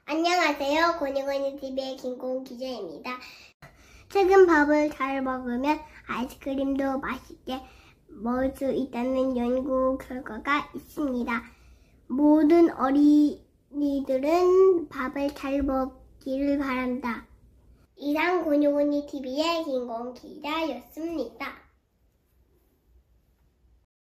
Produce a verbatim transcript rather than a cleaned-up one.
안녕하세요. 고니고니티비의 김고은 기자입니다. 최근 밥을 잘 먹으면 아이스크림도 맛있게 먹을 수 있다는 연구 결과가 있습니다. 모든 어린이들은 밥을 잘 먹기를 바란다. 이상 고니고니티비의 김고은 기자였습니다.